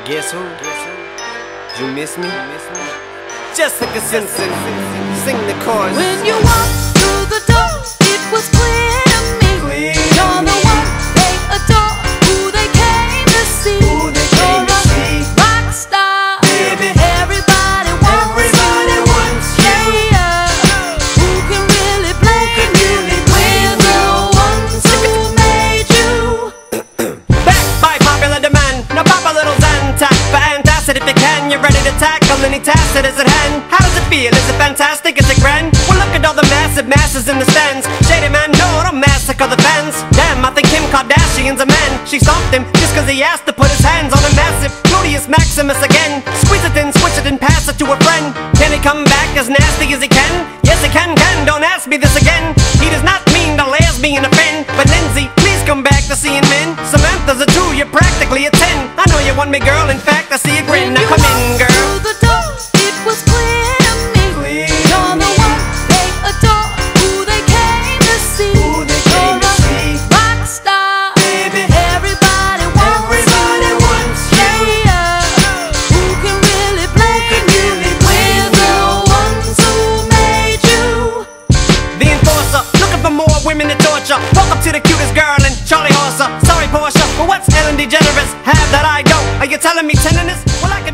Guess who? You miss me? Jessica Simpson, sing the chorus. When you walked through the door, it was clear to me. You're the one they adore, who they came to see. You're a rock star, baby. Everybody wants you. Yeah. Who can really blame you? We're the ones who made you. Backed by popular demand, now pop a little Zantac for antacid if you can. You're ready to tackle any task that is at hand. How does it feel? Is it fantastic? Is it grand? Well, look at all the massive masses in the stands. Shady man, no, don't massacre the fans. Damn, I think Kim Kardashian's a man. She stomped him just cause he asked to put his hands on a massive Gluteus Maximus again. Squeeze it in, switch it and pass it to a friend. Can he come back as nasty as he can? Yes, he can, don't ask me this again. He does not mean to lesbian offend, but Lindsay, please come back to seeing men. Samantha's a 2, you're practically a 10. I know you want me, girl, in fact, I see a grin. Now come in, girl. Through the door, it was clear to me. You're the one they adore, who they came to see. You're a rock star, baby. Everybody wants you. Yeah. Who can really blame you? We're the ones who made you. The enforcer, looking for more women to torture. Walk up to the cutest girl and Charlie Horser. Sorry, Portia, but what's Ellen DeGeneres have that I don't? Are you telling me tenderness? Well, I